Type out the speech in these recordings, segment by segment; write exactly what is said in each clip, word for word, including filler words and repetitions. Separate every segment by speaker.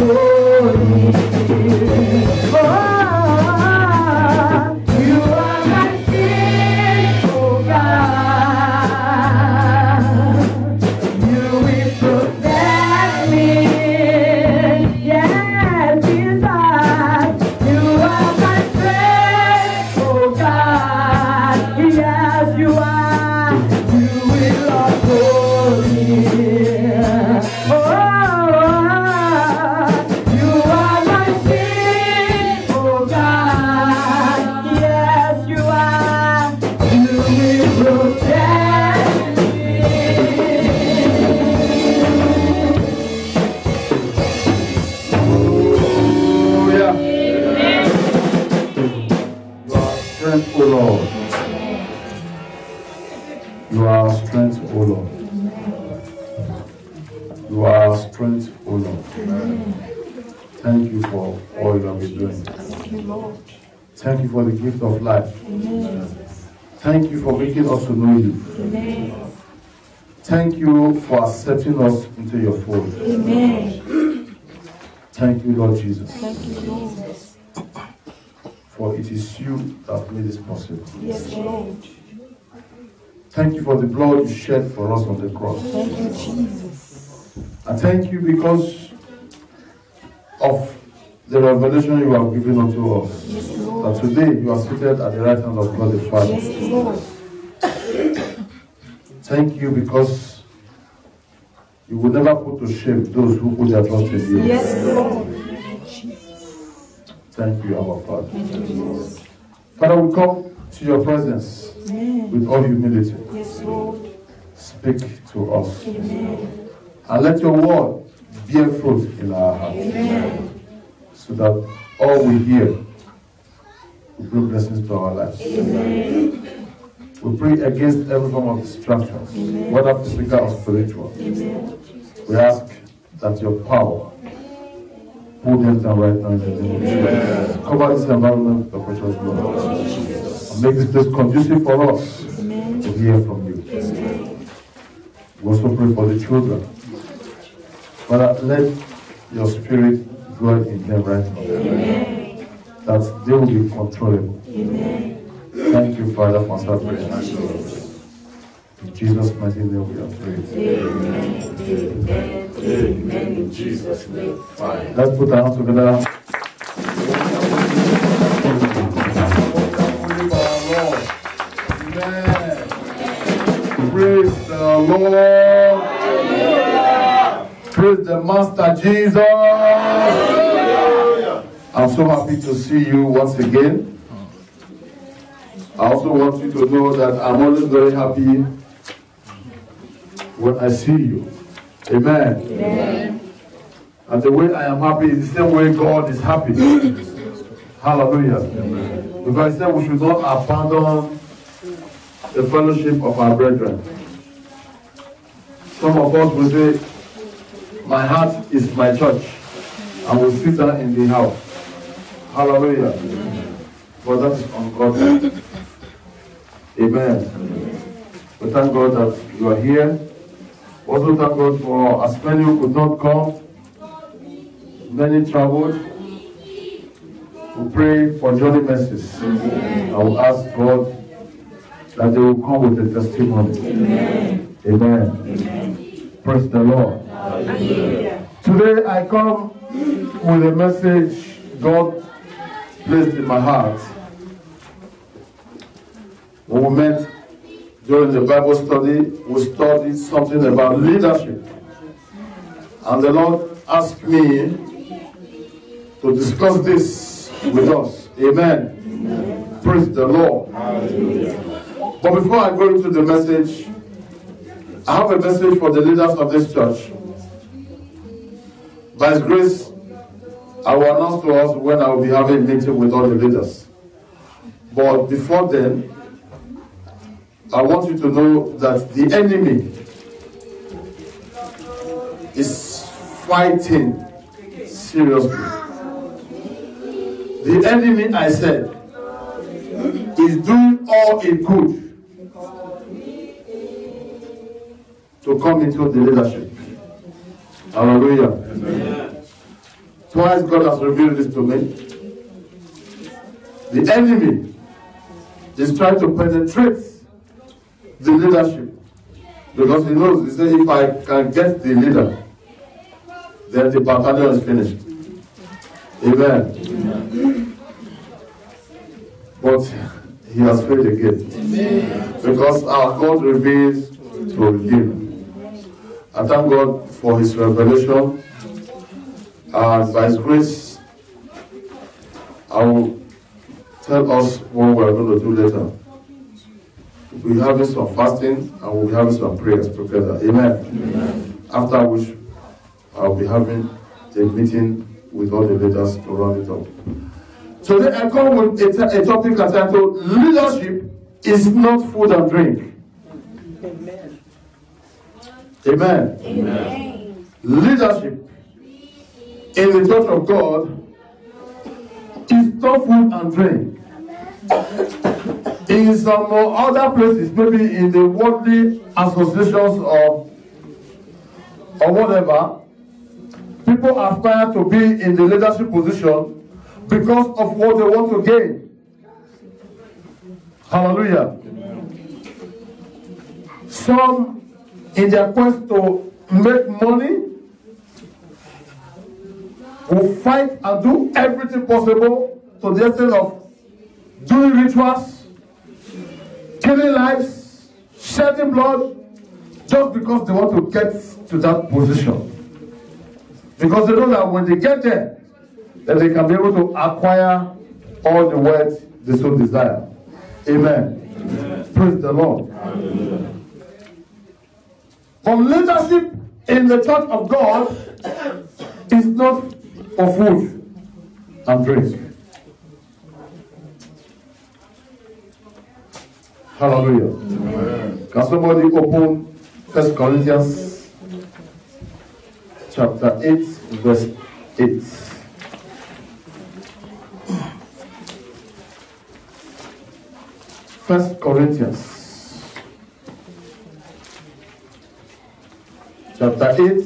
Speaker 1: Thank you for the gift of life. Amen. Thank you for making us to know you. Amen. Thank you for accepting us into your fold. Amen. Thank you, Lord Jesus.
Speaker 2: Thank you, Lord.
Speaker 1: For it is you that made this possible.
Speaker 2: Yes, Lord.
Speaker 1: Thank you for the blood you shed for us on the cross.
Speaker 2: Thank you, Jesus.
Speaker 1: And thank you because of the revelation you have given unto us.
Speaker 2: Yes,
Speaker 1: that today you are seated at the right hand of God the Father.
Speaker 2: Yes, Lord.
Speaker 1: Thank you because you will never put to shame those who put their trust in you.
Speaker 2: Yes, Lord.
Speaker 1: Thank you, our Father.
Speaker 2: Thank you, Lord.
Speaker 1: Father, we come to your presence Amen. With all humility.
Speaker 2: Yes, Lord.
Speaker 1: Speak to us.
Speaker 2: Amen.
Speaker 1: And let your word bear fruit in our hearts.
Speaker 2: Amen.
Speaker 1: So that all we hear will bring blessings to our lives.
Speaker 2: Amen.
Speaker 1: We pray against every form of distractions,
Speaker 2: Amen.
Speaker 1: whether physical or spiritual.
Speaker 2: Amen.
Speaker 1: We ask that your power pull them down right now in the name of Jesus. Cover this environment with the precious blood. And make this place conducive for us
Speaker 2: Amen.
Speaker 1: to hear from you.
Speaker 2: Amen.
Speaker 1: We also pray for the children. Father, let your spirit dwell in them right now.
Speaker 2: Amen.
Speaker 1: That they will be controllable.
Speaker 2: Amen.
Speaker 1: Thank you, Father, for answering prayer. In Jesus' mighty name we have prayed.
Speaker 2: Amen. Amen. Amen. In Jesus' name. Fine.
Speaker 1: Let's put our hands together. Amen. Praise the Lord. Praise the Master Jesus. I'm so happy to see you once again. I also want you to know that I'm always very happy when I see you. Amen.
Speaker 2: Amen.
Speaker 1: And the way I am happy is the same way God is happy. Hallelujah. Amen. Because he said we should not abandon the fellowship of our brethren. Some of us will say, my heart is my church. I will sit down in the house. Hallelujah. But that is ungodly. Amen. We thank God that you are here. Also thank God for as many who could not come. Many traveled. We pray for journey mercies. I will ask God that they will come with a testimony. Amen. Amen. Amen. Praise the Lord. Hallelujah. Today I come with a message God placed in my heart. When we met during the Bible study, we studied something about leadership. And the Lord asked me to discuss this with us. Amen. Amen. Praise the Lord. Hallelujah. But before I go into the message, I have a message for the leaders of this church. By His grace, I will announce to us when I will be having a meeting with all the leaders. But before then, I want you to know that the enemy is fighting seriously. The enemy, I said, is doing all it could to come into the leadership. Hallelujah. Amen. Twice God has revealed this to me. The enemy is trying to penetrate the leadership. Because he knows, he said, if I can get the leader, then the battalion is finished. Amen. Amen. But he has failed again. Amen. Because our God reveals to redeem. I thank God for his revelation. And by his grace, I will tell us what we are going to do later. We'll be having some fasting and we'll be having some prayers together. Amen. Amen. After which I'll be having a meeting with all the leaders to round it up. So then I come with a, a topic entitled Leadership is not food and drink. Amen. Amen. Amen. Leadership in the church of God is not food and drink. In some other places, maybe in the worldly associations or, or whatever, people aspire to be in the leadership position because of what they want to gain. Hallelujah. Some, in their quest to make money, will fight and do everything possible to the extent of doing rituals, killing lives, shedding blood, just because they want to get to that position. Because they know that when they get there, then they can be able to acquire all the wealth they so desire. Amen. Amen. Praise the Lord. Amen. But leadership in the church of God is not for food and drink. Hallelujah. Amen. Can somebody open First Corinthians chapter eight, verse eight? First Corinthians chapter eight,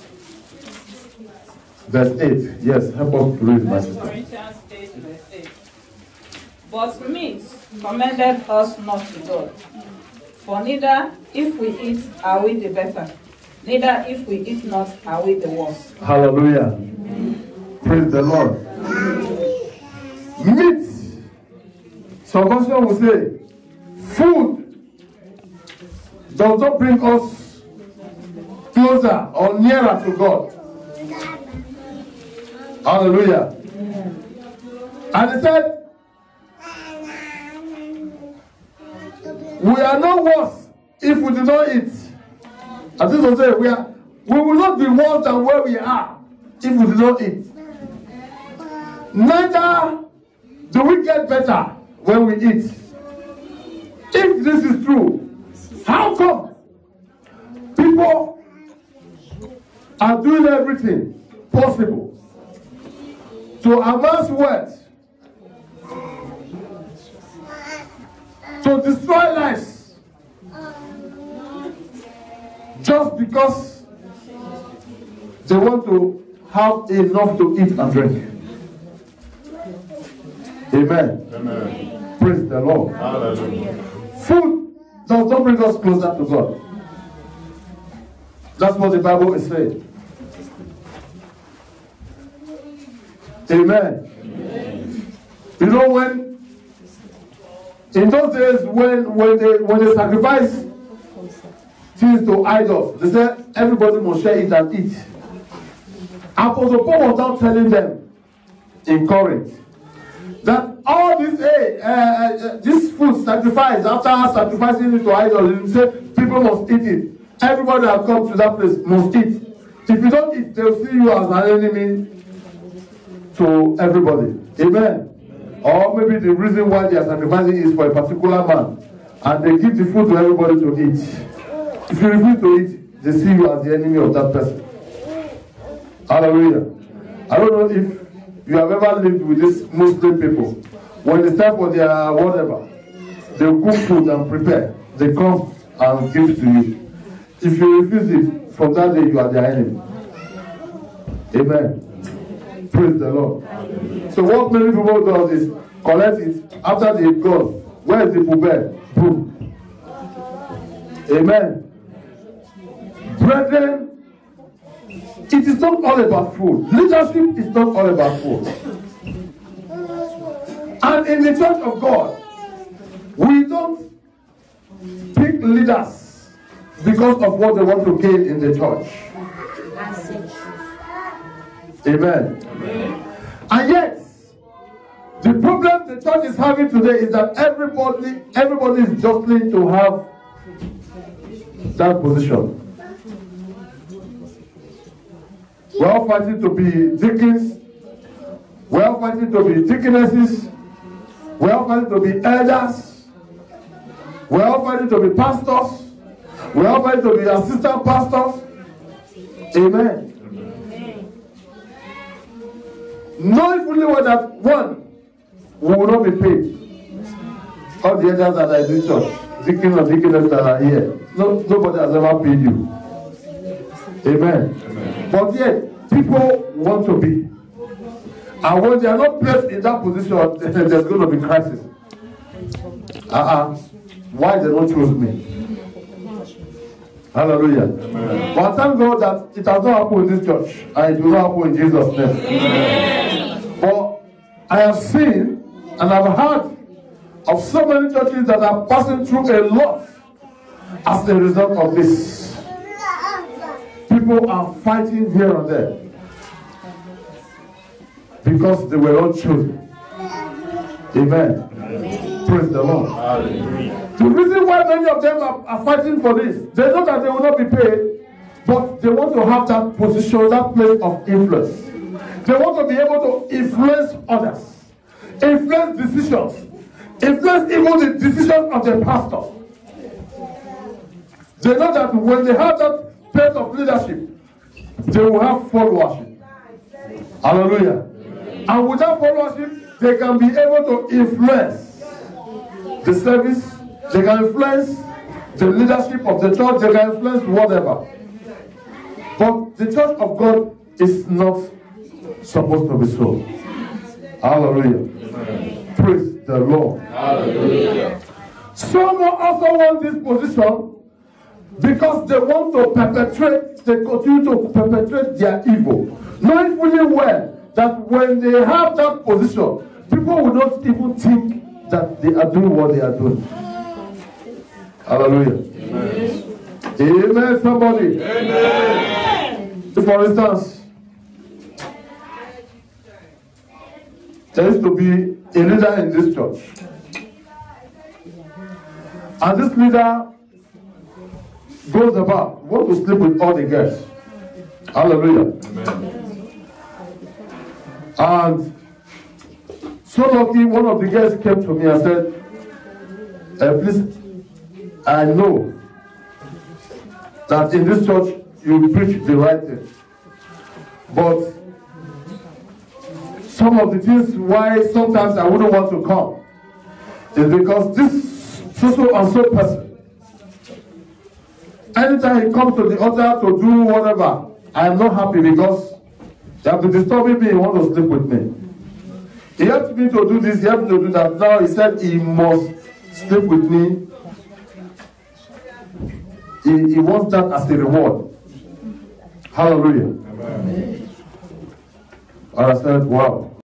Speaker 1: verse eight. Yes, help us to read, my sister. First Corinthians eight, verse eight.
Speaker 3: But meat commended us not to God. For neither if we eat are we the better, neither if we eat not are we the worse.
Speaker 1: Hallelujah. Amen. Praise the Lord. Amen. Meat. Some person will say, food does not bring us closer or nearer to God. Hallelujah. Amen. And he said, we are not worse if we do not eat. As this will say, we are we will not be worse than where we are if we do not eat. Neither do we get better when we eat. If this is true, how come people are doing everything possible to amass wealth, to destroy lives, just because they want to have enough to eat and drink? Amen. Amen. Praise the Lord. Hallelujah. Food does not bring us closer to God. That's what the Bible is saying. Amen. Amen. You know, when in those days when when they when they sacrifice things to idols, they said everybody must share it and eat. Apostle Paul was now telling them in Corinth that all this hey, uh, uh, this food sacrifice, after sacrificing it to idols, he said people must eat it. Everybody that comes to that place must eat. If you don't eat, they'll see you as an enemy to everybody. Amen. Or maybe the reason why they are sacrificing is for a particular man, and they give the food to everybody to eat. If you refuse to eat, they see you as the enemy of that person. Hallelujah. I don't know if you have ever lived with these Muslim people. When it's time for their whatever, they cook food and prepare. They come and give to you. If you refuse it, from that day you are their enemy. Amen. Praise the Lord. So what many people do is collect it after they've gone. Where is the pubelle? Boom. Amen. Brethren, it is not all about food. Leadership is not all about food. And in the church of God, we don't pick leaders because of what they want to gain in the church. Amen. Amen. And yet, the problem the church is having today is that everybody, everybody is jostling to have that position. We are fighting to be deacons. We are fighting to be deaconesses. We are fighting to be elders. We are fighting to be pastors. We are fighting to be assistant pastors. Amen. Knowing fully well that one, we will not be paid. All the elders that are in this church, deacons and deaconesses that are here, no, nobody has ever paid you. Amen. Amen. But yet, people want to be. And when they are not placed in that position, there's going to be crisis. Uh-uh. Why they don't choose me? Hallelujah. Amen. But thank God that it has not happened in this church, and it will not happen in Jesus' name. Amen. But I have seen and I've heard of so many churches that are passing through a lot as a result of this. People are fighting here and there because they were not chosen. Amen. Amen. Praise the Lord. Hallelujah. The reason why many of them are, are fighting for this, they know that they will not be paid, but they want to have that position, that place of influence. They want to be able to influence others, influence decisions, influence even the decisions of the pastor. They know that when they have that place of leadership, they will have followership. Hallelujah. And with that followership, they can be able to influence the service, they can influence the leadership of the church, they can influence whatever. But the church of God is not supposed to be so. Hallelujah. Amen. Praise the Lord. Hallelujah. Some also want this position because they want to perpetrate, they continue to perpetrate their evil. Knowing fully well that when they have that position, people will not even think that they are doing what they are doing. Hallelujah. Amen. Amen, somebody. Amen. For instance, there used to be a leader in this church. And this leader goes about, want to sleep with all the girls. Hallelujah. Amen. And so lucky, one of the girls came to me and said, eh, please, I know that in this church you preach the right thing. But some of the things why sometimes I wouldn't want to come is because this so and so person, anytime he comes to the altar to do whatever, I am not happy because they have been disturbing me, he wants to sleep with me. He helped me to do this, he helped me to do that. Now he said he must sleep with me. He, he wants that as a reward. Hallelujah. Amen. And I said, wow.